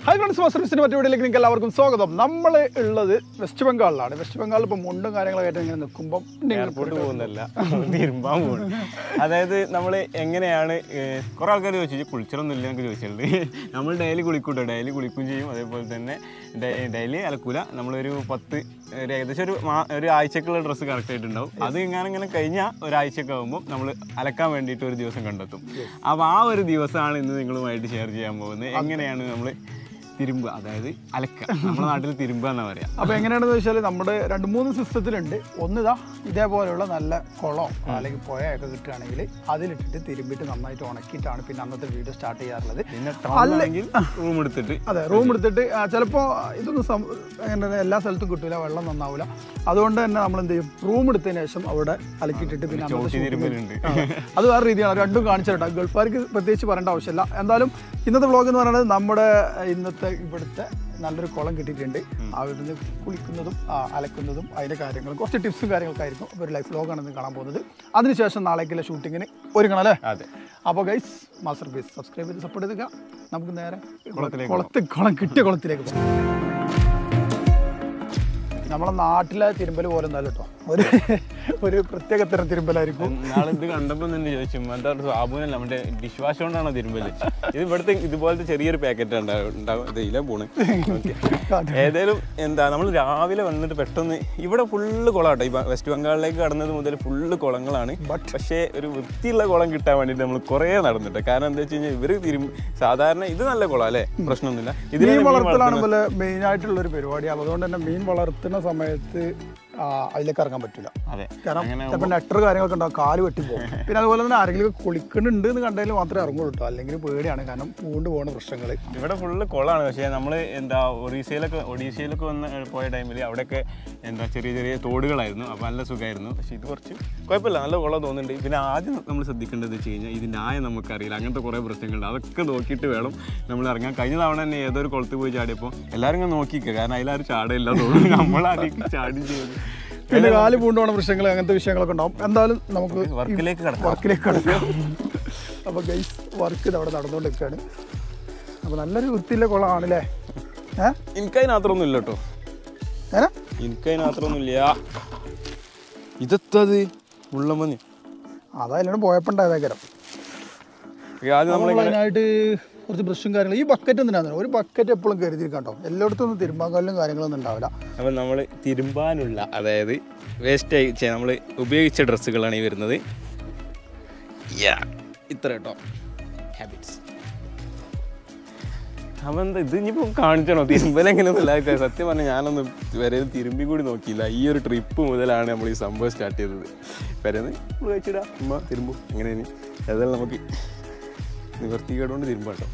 Hi friends, സർവീസിന് മറ്റു വീട്ടിലേക്ക് നിങ്ങൾക്ക് എല്ലാവർക്കും സ്വാഗതം. നമ്മൾ ഉള്ളത് വെസ്റ്റ് ബംഗാളിലാണ്. വെസ്റ്റ് ബംഗാളിൽ ഇപ്പോൾ മുണ്ടും കാര്യങ്ങളൊക്കെ ഇങ്ങനെ നിൽക്കുമ്പോൾ എയർപോർട്ട് പോകുന്നല്ല, തിരുമ്പാൻ പോകുന്നു. അതായത് നമ്മൾ എങ്ങനെയാണ് കുറേ ആൾക്കാർ ചോദിച്ചു കുളിച്ചിട്ടൊന്നും ഇല്ല എന്നൊക്കെ ചോദിച്ചിട്ടുണ്ട്. നമ്മൾ ഡെയിലി കുളിക്കൂട്ടോ, ഡെയിലി കുളിക്കുകയും ചെയ്യും. അതേപോലെ തന്നെ ഡെയിലി അലക്കൂല. നമ്മളൊരു ഏകദേശം ഒരു ആഴ്ചക്കുള്ള ഡ്രസ്സ് കറക്റ്റ് ആയിട്ടുണ്ടാവും. അത് ഇങ്ങനെ കഴിഞ്ഞാൽ ഒരാഴ്ചയൊക്കെ ആകുമ്പോൾ നമ്മൾ അലക്കാൻ വേണ്ടിയിട്ട് ഒരു ദിവസം കണ്ടെത്തും. അപ്പോൾ ആ ഒരു ദിവസമാണ് ഇന്ന് നിങ്ങളുമായിട്ട് ഷെയർ ചെയ്യാൻ പോകുന്നത്. എങ്ങനെയാണ് നമ്മൾ തിരുമ്പുക, അതായത് അലക്കുക. നമ്മുടെ നാട്ടിൽ തിരുമ്പുക എന്നാ പറയാം. അപ്പോൾ എങ്ങനെയാണെന്ന് വെച്ചാൽ നമ്മുടെ 2-3 സിസ്റ്റത്തിലുണ്ട്. ഒന്നിതാ ഇതേപോലെയുള്ള നല്ല കുളം അല്ലെങ്കിൽ പുഴയൊക്കെ കിട്ടുകയാണെങ്കിൽ അതിലിട്ടിട്ട് തിരുമ്പിട്ട് നന്നായിട്ട് ഉണക്കിയിട്ടാണ് പിന്നെ അന്നത്തെ വീഡിയോ സ്റ്റാർട്ട് ചെയ്യാറുള്ളത്. അല്ലെങ്കിൽ റൂം എടുത്തിട്ട്, അതെ, റൂം എടുത്തിട്ട് ചിലപ്പോൾ ഇതൊന്നും അങ്ങനെ എല്ലാ സ്ഥലത്തും കിട്ടില്ല, വെള്ളം നന്നാവില്ല. അതുകൊണ്ട് തന്നെ നമ്മൾ എന്ത് ചെയ്യും, റൂം എടുത്തതിന് ശേഷം അവിടെ അലക്കിയിട്ടിട്ട് പിന്നെ തിരുമ്പലുണ്ട്. അത് വേറെ രീതിയാണ്. രണ്ടും കാണിച്ചിട്ടാ. ഗൾഫുകാർക്ക് പ്രത്യേകിച്ച് പറയേണ്ട ആവശ്യമില്ല. എന്തായാലും ഇന്നത്തെ വ്ളോഗ് എന്ന് പറയുന്നത് നമ്മുടെ ഇന്നത്തെ ഇവിടുത്തെ നല്ലൊരു കുളം കിട്ടിയിട്ടുണ്ട്. അവിടുന്ന് കുളിക്കുന്നതും അലക്കുന്നതും അതിൻ്റെ കാര്യങ്ങളും കുറച്ച് ടിപ്സും കാര്യങ്ങളൊക്കെ ആയിരിക്കും. അപ്പോൾ ഒരു ലൈഫ് വ്ളോഗാണ് ഇന്ന് കാണാൻ പോകുന്നത്. അതിനുശേഷം നാളേക്കുള്ള ഷൂട്ടിങ്ങിന് ഒരുങ്ങണം അല്ലേ? അതെ. അപ്പോൾ ഗൈസ്, മാസ്റ്റർ പീസ് സബ്സ്ക്രൈബ് ചെയ്ത് സപ്പോർട്ട് ചെയ്തുക. നമുക്ക് നേരെ കുളം കിട്ടിയ കുളത്തിലേക്ക് പോകാം. നമ്മളെ നാട്ടിലെ തിരുമ്പൽ പോലെ ഒന്നല്ല കേട്ടോ, ഒരു പ്രത്യേക തരം തിരുമ്പലായിരിക്കും. നാളെ ഇത് കണ്ടപ്പോൾ തന്നെ ചോദിച്ചു എന്താ സാബുനല്ല, മറ്റേ ഡിഷ് വാഷ് കൊണ്ടാണോ തിരുമ്പല്? ഇത് ഇവിടുത്തെ ഇതുപോലത്തെ ചെറിയൊരു പാക്കറ്റ് ഉണ്ടാവും. ഇതിലെ പോണ്. ഏതായാലും എന്താ, നമ്മൾ രാവിലെ വന്നിട്ട് പെട്ടെന്ന് ഇവിടെ ഫുള്ള് കുളമാട്ടോ. ഈ വെസ്റ്റ് ബംഗാളിലേക്ക് കടന്നത് മുതൽ ഫുള്ള് കുളങ്ങളാണ്. പക്ഷേ ഒരു വൃത്തിയുള്ള കുളം കിട്ടാൻ വേണ്ടിയിട്ട് നമ്മൾ കുറേ നടന്നിട്ട്. കാരണം എന്താ വെച്ച് കഴിഞ്ഞാൽ ഇവർ സാധാരണ ഇത് നല്ല കുളം അല്ലേ, പ്രശ്നമൊന്നുമില്ല. ഇത് മീൻ വളർത്തലാണ് പോലെ മെയിൻ ആയിട്ടുള്ളൊരു പരിപാടിയാണ്. അതുകൊണ്ട് തന്നെ മീൻ വളർത്തുന്ന സമയത്ത് അതിലേക്ക് ഇറങ്ങാൻ പറ്റില്ല. കാരണം ചിലപ്പോൾ നെറ്റർ കാര്യങ്ങളൊക്കെ ഉണ്ടാവും, കാല് വെട്ടിപ്പോകും. പിന്നെ അതുപോലെ തന്നെ ആരെങ്കിലും കുളിക്കുന്നുണ്ട് എന്ന് കണ്ടാൽ മാത്രമേ ഇറങ്ങുള്ളൂ കേട്ടോ, അല്ലെങ്കിൽ പേടിയാണ്. കാരണം പൂണ്ട് പോകുന്ന പ്രശ്നങ്ങൾ ഇവിടെ ഫുള്ള് കുളമാണ്. പക്ഷേ നമ്മൾ എന്താ ഒഡീഷയിലൊക്കെ വന്ന് പോയ ടൈമിൽ അവിടെയൊക്കെ എന്താ ചെറിയ ചെറിയ തോടുകളായിരുന്നു. അപ്പോൾ നല്ല സുഖമായിരുന്നു. പക്ഷേ ഇത് കുറച്ച് കുഴപ്പമില്ല, നല്ല കുളം തോന്നുന്നുണ്ട്. പിന്നെ ആദ്യം നമ്മൾ ശ്രദ്ധിക്കേണ്ടത് വെച്ച് കഴിഞ്ഞാൽ ഇതിൻ്റെ ആയ നമുക്കറിയില്ല. അങ്ങനത്തെ കുറേ പ്രശ്നങ്ങളുണ്ട്. അതൊക്കെ നോക്കിയിട്ട് വേണം നമ്മൾ ഇറങ്ങാൻ. കഴിഞ്ഞ തവണ തന്നെ ഏതൊരു കുളത്ത് പോയി ചാടിയപ്പോൾ എല്ലാവരും ഇങ്ങനെ നോക്കിക്കുക, കാരണം അതിലാരും ചാടയില്ല തോന്നുന്നു. നമ്മളാദ്യം ചാടി ചെയ്തു. പിന്നെ കാല് പൂണ്ടോണ പ്രശ്നങ്ങൾ, അങ്ങനത്തെ വിഷയങ്ങളൊക്കെ ഉണ്ടാവും. എന്തായാലും നമുക്ക് വർക്കിലേക്ക് കടക്കാം. അപ്പോൾ ഗൈസ്, വർക്ക് ഇത് അവിടെ നടന്നുകൊണ്ടിരിക്കുകയാണ്. അപ്പോൾ നല്ലൊരു വൃത്തിയിലെ കുളമാണ് അല്ലേ? എനിക്കതിനകത്തൊന്നും ഇല്ല കേട്ടോ, എനിക്കതിനകത്തൊന്നും ഇല്ല. ഇതെത്തത് ഉള്ളമന്നി അതായാലും പോയപ്പോണ്ടായതേക്കരം. അതിനായിട്ട് കുറച്ച് ബ്രഷും കാര്യങ്ങളും. ഈ ബക്കറ്റ് എന്തിനാണ്? ഒരു ബക്കറ്റ് എപ്പോഴും കരുതിയിരിക്കാം കേട്ടോ. എല്ലായിടത്തും ഒന്നും തിരുമ്പാക്കല്ലും കാര്യങ്ങളൊന്നും ഉണ്ടാവില്ല. അപ്പം നമ്മൾ തിരുമ്പാനുള്ള, അതായത് വേസ്റ്റ് നമ്മൾ ഉപയോഗിച്ച ഡ്രസ്സുകളാണ് ഈ വരുന്നത്. ഇത്ര കേട്ടോ ഹാബിറ്റ്സ്. അപ്പം എന്താ ഇത് ഇനിയിപ്പോൾ കാണിച്ചണോ തിരുമ്പലെങ്ങനെയൊന്നുമില്ല. സത്യം പറഞ്ഞാൽ ഞാനൊന്നും വരെ തിരുമ്പി കൂടി നോക്കിയില്ല. ഈ ഒരു ട്രിപ്പ് മുതലാണ് നമ്മൾ ഈ സംഭവം സ്റ്റാർട്ട് ചെയ്തത്. വരെന്ന് നമ്മൾ വെച്ചിടാം, ഉമ്മ തിരുമ്പും എങ്ങനെയാണ്. ഏതായാലും നമുക്ക് നിവർത്തിക്കേടുകൊണ്ട് തിരുമ്പാട്ടോ.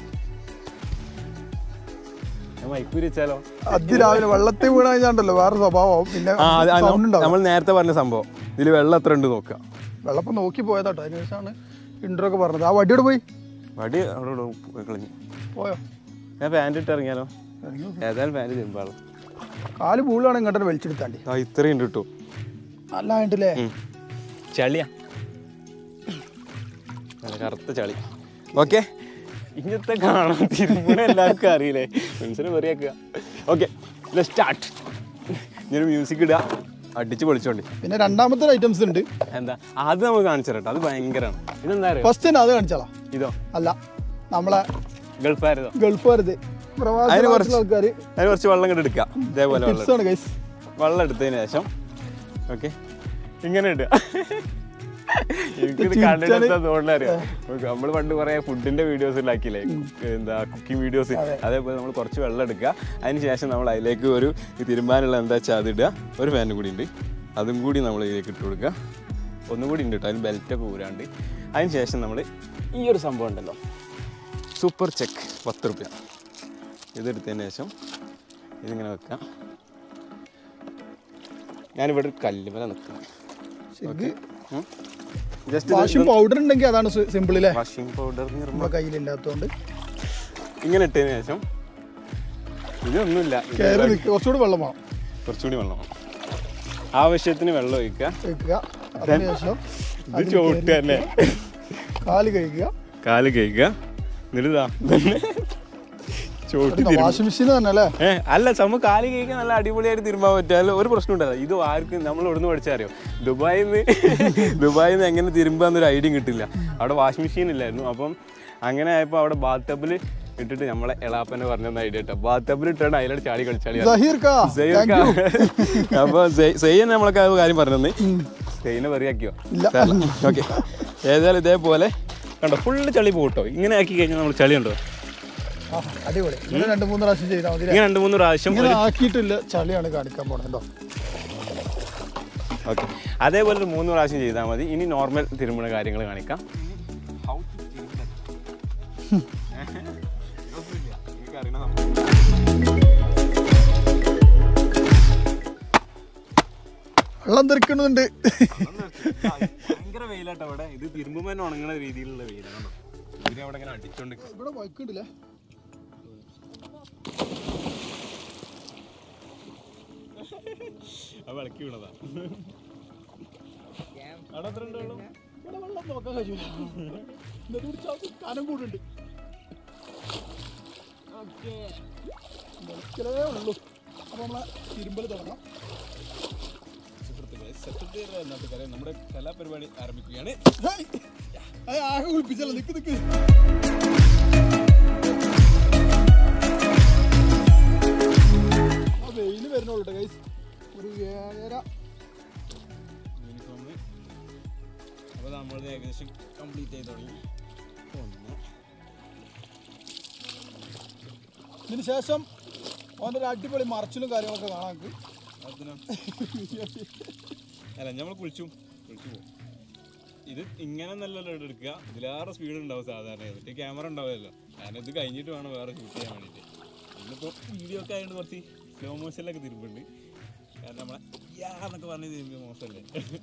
മൈക്കൂരി വെച്ചാലോ? അതിരാവിലെ വെള്ളത്തിൽ വീണ കഴിഞ്ഞാണ്ടല്ലോ വേറെ സ്വഭാവം. പിന്നെ നമ്മൾ നേരത്തെ പറഞ്ഞ സംഭവം, ഇതിൽ വെള്ളം എത്ര ഉണ്ട് നോക്കുക. വെള്ളപ്പം നോക്കി പോയതാട്ടോ. അതിനുശേഷമാണ് ഇൻട്രോ ഒക്കെ പറഞ്ഞത്. ആ വടിയോട് പോയി, വടി അവിടെ കളഞ്ഞു പോയോ? ഞാൻ പാൻറ് ഇട്ട് ഇറങ്ങിയാലോ? ഏതായാലും പാൻറ് തിരുമ്പാളോ. കാല് പൂളാണ് ഇങ്ങോട്ട് വലിച്ചെടുത്താണ്ടി. ഇത്രയും ഉണ്ട് കേട്ടോ, നല്ല ആയിട്ടില്ലേ? ചളിയാ, നല്ല കറുത്ത ചളി. ഓക്കെ, ഇങ്ങനത്തെ കാണാൻ തിരുമ്പണ എല്ലാവർക്കും അറിയില്ലേ, മനസ്സിനെ വെറിയാക്കുക. Okay, start. ഇങ്ങനെ മ്യൂസിക് ഇടുക, അടിച്ച് പൊളിച്ചോണ്ടി. പിന്നെ രണ്ടാമത്തെ ഐറ്റംസ് ഉണ്ട്. എന്താ അത് നമുക്ക് കാണിച്ചു തരട്ടോ, അത് ഭയങ്കരമാണ്. ഇതെന്താ ഫസ്റ്റ് തന്നെ അത് കാണിച്ചാളാ? ഇതോ അല്ല, നമ്മളെ ഗൾഫുകാരതോ? ഗൾഫുകാരത് അതിന് കുറച്ച് വെള്ളം ഇങ്ങോട്ട് എടുക്കുക. ഇതേപോലെ വെള്ളം എടുത്തതിന് ശേഷം ഓക്കെ ഇങ്ങനെ ഇടുക. എനിക്കിത് കണ്ടിട്ട് തോന്നലറിയാം. നമ്മൾ പണ്ട് കുറെ ഫുഡിന്റെ വീഡിയോസ് ഉണ്ടാക്കിയില്ലേ, എന്താ കുക്കിംഗ് വീഡിയോസ്. അതേപോലെ നമ്മൾ കുറച്ച് വെള്ളം എടുക്കുക. അതിന് ശേഷം നമ്മൾ അതിലേക്ക് ഒരു തിരുമ്പാനുള്ള എന്താ വെച്ചാൽ അതിടുക. ഒരു ഫാനും കൂടി ഉണ്ട്, അതും കൂടി നമ്മൾ ഇതിലേക്ക് ഇട്ട് കൊടുക്കുക. ഒന്നും കൂടി ഉണ്ട് കേട്ടോ, അതിന് ബെൽറ്റൊക്കെ ഊരാണ്ട്. അതിന് ശേഷം നമ്മൾ ഈ ഒരു സംഭവം ഉണ്ടല്ലോ, സൂപ്പർ ചെക്ക് 10 രൂപ. ഇതെടുത്തതിന് ശേഷം ഇതിങ്ങനെ വെക്കാം. ഞാനിവിടെ ഒരു കല്ലുമല നിൽക്കുന്നത്. വാഷിംഗ് പൗഡർ ഉണ്ടെങ്കിൽ അതാണ് സിമ്പിൾ അല്ലേ? വാഷിംഗ് പൗഡർ നമ്മുടെ കയ്യിലില്ലാത്തതുകൊണ്ട് ഇങ്ങനെ ഇട്ടതിന് ശേഷം ഇതൊന്നുമില്ല, കുറച്ചുകൂടി വെള്ളം വേണം. കുറച്ചുകൂടി വെള്ളം വേണം. ആവശ്യത്തിന് വെള്ളം ഒഴിക്കുക. അതിനുശേഷം ഇത് ചോട്ട് തന്നെ കാല് കഴിക്കുക. എന്നിട്ട് വാഷിംഗ് മെഷീൻ തന്നെ അല്ലേ? അല്ല, നമുക്ക് കാലി കഴിക്കാൻ നല്ല അടിപൊളിയായിട്ട് തിരുമ്പാൻ പറ്റിയാലും ഒരു പ്രശ്നം ഉണ്ടാവില്ല. ഇത് ആർക്കും നമ്മൾ എവിടുന്ന് പഠിച്ചറിയോ, ദുബായിൽ നിന്ന് എങ്ങനെ തിരുമ്പാന്നൊരു ഐഡിയ കിട്ടില്ല. അവിടെ വാഷിംഗ് മെഷീൻ ഇല്ലായിരുന്നു. അപ്പം അങ്ങനെ ആയപ്പോൾ അവിടെ ബാത്ത് ടബിൽ ഇട്ടിട്ട് നമ്മളെ എളാപ്പനെ പറഞ്ഞ ഐഡിയ കേട്ടോ, ബാത്ത് ടബിൽ ഇട്ടാണ് അതിലോട്ട് ചാടി കളിച്ചാളി. അപ്പോൾ സെയ്യനെ നമ്മളൊക്കെ കാര്യം പറഞ്ഞത് സെയ്യനെ വെറിയാക്കിയോ? ഓക്കെ, ഏതായാലും ഇതേപോലെ കണ്ടോ ഫുള്ള് ചളി പോട്ടോ. ഇങ്ങനെ ആക്കി കഴിഞ്ഞാൽ നമ്മൾ ചളി ഉണ്ടോ? അടിപൊളി. ഇങ്ങനെ 2-3 പ്രാവശ്യം ചെയ്താൽ മതി. ഇങ്ങനെ 2-3 പ്രാവശ്യം ആക്കിയിട്ടില്ല, ചളിയാണ് കാണിക്കാൻ പോണോ. ഓക്കെ, അതേപോലെ ഒരു 3 പ്രാവശ്യം ചെയ്താൽ മതി. ഇനി നോർമൽ തിരുമ്പണ കാര്യങ്ങൾ കാണിക്കാം. വെള്ളം തെറിക്കുന്നുണ്ട്. ഭയങ്കര വെയിലാട്ടോ അവിടെ. ഇത് തിരുമ്പുമ്പോൾ തന്നെ ഉണങ്ങുന്ന രീതിയിലുള്ള വെയിലാണ്. ഇതിനെ അവിടെ ഇങ്ങനെ അടിച്ചോണ്ട് ഇവിടെ വൈക്കിട്ടില്ലേ? വിളക്കി വീണതാ. വെള്ളം നോക്കാൻ കഴിയൂല, കനം കൂടുണ്ട്. വെളുക്കലേ ഉള്ളൂ. അപ്പൊ നമ്മളെ തിരുമ്പൽ തുടങ്ങാം. നമ്മുടെ കലാപരിപാടി ആരംഭിക്കുകയാണ്. ആകെ കുളിപ്പിച്ചല്ലോ. നിക്ക് വെയില് വരുന്നുള്ളൂ ഗൈസ്. ഒരു 7:30 യൂണിഫോം. അപ്പോൾ നമ്മൾ ഏകദേശം കംപ്ലീറ്റ് ചെയ്ത് തുടങ്ങി. ഇതിന് ശേഷം അവൻ്റെ ഒരു അടിപൊളി മറച്ചിലും കാര്യങ്ങളൊക്കെ കാണാൻ നമുക്ക്. അല്ല, നമ്മൾ കുളിച്ചു പോകും. ഇത് ഇങ്ങനെ നല്ലല്ലോ എടുക്കുക. ഇതിലേറെ സ്പീഡ് ഉണ്ടാവും സാധാരണ. എന്നിട്ട് ക്യാമറ ഉണ്ടാവുമല്ലോ. കാരണം ഇത് കഴിഞ്ഞിട്ട് വേണം വേറെ ഷൂട്ട് ചെയ്യാൻ വേണ്ടിയിട്ട്. ഇന്നിപ്പോൾ വീഡിയോ ഒക്കെ ആയതുകൊണ്ട് കുറച്ച് സ്ലോ മോഷനിലൊക്കെ തിരുമ്പുണ്ട്. കാരണം നമ്മളെ എന്നൊക്കെ പറഞ്ഞ് തിരുമ്പിയ മോശമല്ലേ.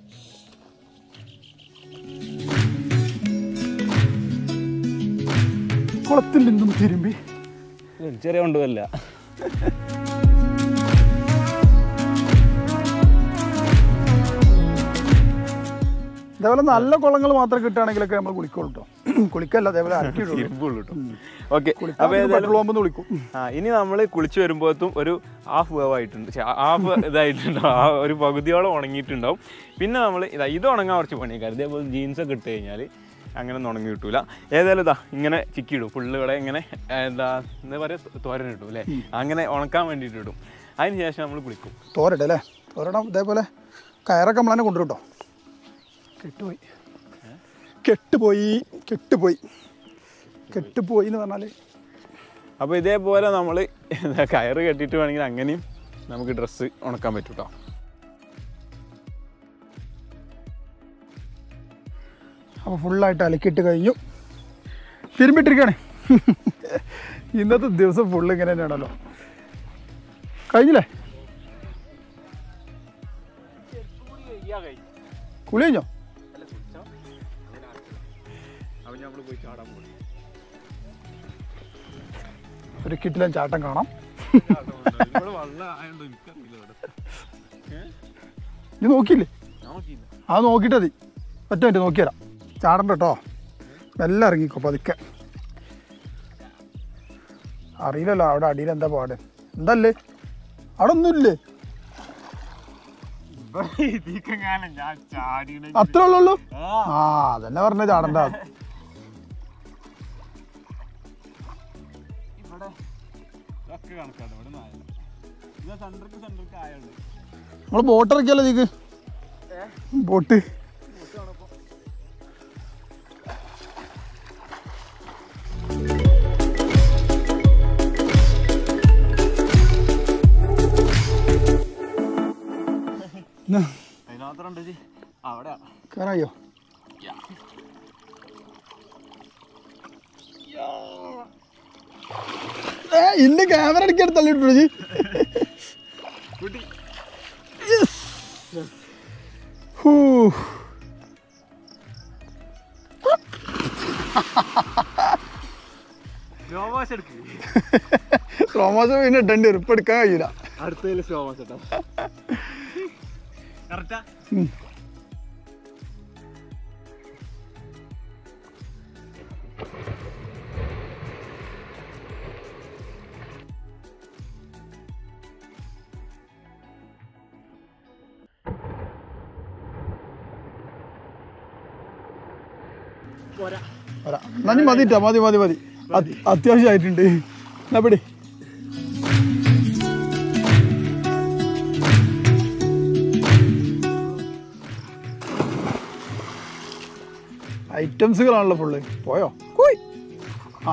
കുളത്തിൽ നിന്നും തിരുമ്പി ചെറിയ കൊണ്ടുവല്ല. അതേപോലെ നല്ല കുളങ്ങൾ മാത്രം കിട്ടുകയാണെങ്കിലൊക്കെ നമ്മൾ കുളിക്കുള്ളൂ കേട്ടോ. കുളിക്കല്ല, അതേപോലെ തിരുമ്പുള്ളൂ കേട്ടോ. ഓക്കെ, കുളിക്കും. ഇനി നമ്മൾ കുളിച്ച് വരുമ്പോഴത്തും ഒരു ഹാഫ് വേവ് ആയിട്ടുണ്ട്, ഹാഫ് ഇതായിട്ടുണ്ടാവും. ആ ഒരു പകുതിയോളം ഉണങ്ങിയിട്ടുണ്ടാവും. പിന്നെ നമ്മൾ ഇത് ഉണങ്ങാൻ കുറച്ച് പണിയൊക്കെ. ഇതേപോലെ ജീൻസൊക്കെ ഇട്ട് കഴിഞ്ഞാൽ അങ്ങനെ ഒന്നും ഉണങ്ങി കിട്ടൂല. ഏതായാലും ഇങ്ങനെ ചിക്കിയിടും ഫുള്ള്. ഇവിടെ ഇങ്ങനെ എന്താ പറയുക, തോരനിടും അല്ലേ? അങ്ങനെ ഉണക്കാൻ വേണ്ടിയിട്ട് ഇടും. അതിന് ശേഷം നമ്മൾ കുളിക്കും. തോരടല്ലേ? തോരണം. ഇതേപോലെ കയറൊക്കെ നമ്മൾ തന്നെ കൊണ്ടുവരും കേട്ടോ. കെട്ടുപോയി എന്ന് പറഞ്ഞാൽ അപ്പോൾ ഇതേപോലെ നമ്മൾ കയറ് കെട്ടിയിട്ട് വേണമെങ്കിൽ അങ്ങനെയും നമുക്ക് ഡ്രസ്സ് ഉണക്കാൻ പറ്റും കേട്ടോ. അപ്പോൾ ഫുള്ളായിട്ട് അലക്കിയിട്ട് കഴിഞ്ഞു. തിരുമ്പിട്ടിരിക്കുകയാണ്. ഇന്നത്തെ ദിവസം ഫുള്ള് ഇങ്ങനെ തന്നെയാണല്ലോ. കഴിഞ്ഞില്ലേ? കുളി കഴിഞ്ഞോ? ഒരു കിട്ടിലും ചാട്ടം കാണാം. നീ നോക്കിയില്ലേ? അത് നോക്കിയിട്ട് മതി. ഒറ്റ മിനിറ്റ് നോക്കിത്തരാം. ചാടണ്ട കേട്ടോ. എല്ലാം ഇറങ്ങിക്കോ പതുക്കെ. അറിയില്ലല്ലോ അവിടെ അടിയിൽ എന്താ പാട്. എന്തല്ലേ അവിടെ ഒന്നുമില്ലേ? അത്രേ ഉള്ളൂ. ആ അതന്നെ പറഞ്ഞ ചാടണ്ട. നമ്മള് ബോട്ട് ഇറക്കിയല്ലോ നീക്ക്. ബോട്ട് കയറായോ? ഇന്ന് ക്യാമറ അടിക്കാൻ തള്ളിട്ടു ജി. സ്ലോമാസ് പിന്നെ ഇട്ടേണ്ടി വരും. ഇപ്പൊ എടുക്കാൻ കഴിയില്ല. അടുത്തതിൽ സ്ലോമാസ് ഇട്ടോ. കറക്റ്റാ. നന്ദി മതിട്ടാ മതി അത്യാവശ്യമായിട്ടുണ്ട് എന്നാ പിടി ഐറ്റംസുകളാണല്ലോ ഫുള്ള് പോയോ ആ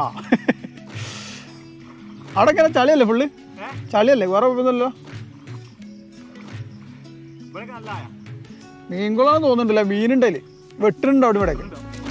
അവിടെ ഇങ്ങനെ ചളിയല്ലേ ഫുള്ള് ചളിയല്ലേ വേറെ കുഴപ്പമൊന്നുമല്ലോ മീൻകുളമാണെന്ന് തോന്നുന്നുണ്ടല്ലേ മീനുണ്ടല്ലേ വെട്ടുന്നുണ്ടോ അവിടെ ഇവിടെയൊക്കെ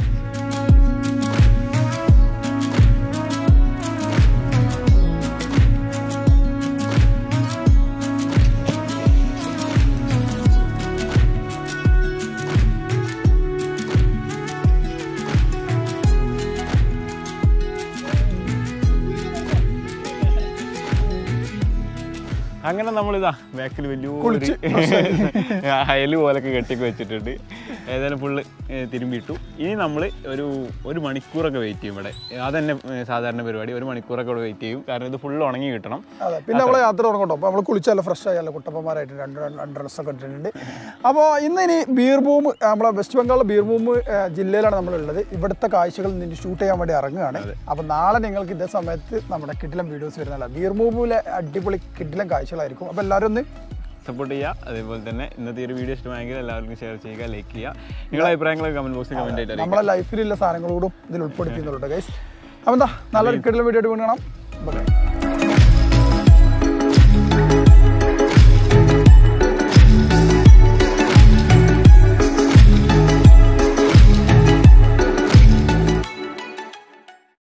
അങ്ങനെ നമ്മളിതാ ബാക്കിൽ വലിയൊരു അയൽ പോലൊക്കെ കെട്ടിയൊക്കെ വെച്ചിട്ടുണ്ട്. ഏതായാലും ഫുള്ള് തിരുമ്പിയിട്ടു. ഇനി നമ്മൾ ഒരു മണിക്കൂറൊക്കെ വെയിറ്റ് ചെയ്യും ഇവിടെ. അതന്നെ സാധാരണ പരിപാടി. ഒരു മണിക്കൂറൊക്കെ ഇവിടെ വെയിറ്റ് ചെയ്യും. കാരണം ഇത് ഫുള്ള് ഉണങ്ങി കിട്ടണം. അതെ, പിന്നെ നമ്മൾ യാത്ര തുടങ്ങട്ടോ. അപ്പോൾ നമ്മൾ കുളിച്ചല്ല ഫ്രഷ് ആയല്ലോ, കുട്ടപ്പന്മാരായിട്ട് രണ്ട് ഡ്രസ്സൊക്കെ ഇട്ടിട്ടുണ്ട്. അപ്പോൾ ഇനി ബീർഭൂം, നമ്മളെ വെസ്റ്റ് ബംഗാളിലെ ബീർഭൂം ജില്ലയിലാണ് നമ്മളുള്ളത്. ഇവിടുത്തെ കാഴ്ചകൾ നിന്ന് ഷൂട്ട് ചെയ്യാൻ വേണ്ടി ഇറങ്ങുകയാണ്. അപ്പോൾ നാളെ നിങ്ങൾക്ക് ഇതേ സമയത്ത് നമ്മുടെ കിഡിലം വീഡിയോസ് വരുന്നതല്ല, ബീർഭൂമിലെ അടിപൊളി കിഡിലം കാഴ്ചകളായിരിക്കും. അപ്പോൾ എല്ലാവരും ഒന്ന് സപ്പോർട്ട് ചെയ്യുക. അതേപോലെ തന്നെ ഇന്നത്തെ ഒരു വീഡിയോ ഇഷ്ടമായെങ്കിൽ എല്ലാവർക്കും ഷെയർ ചെയ്യുക, ലൈക്ക് ചെയ്യുക. നിങ്ങളുടെ അഭിപ്രായങ്ങളൊക്കെ കമന്റ് ബോക്സിൽ കമന്റ് ആയിട്ട് നമ്മളെ ലൈഫിലുള്ള സാധനങ്ങളോടും ഇതിൽ ഉൾപ്പെടുത്തുന്നുണ്ട് ഗൈസ്. അപ്പോൾ എന്താ നല്ലൊരു കിഡിലം വീഡിയോ ആയിട്ട് കാണാം. ബൈ.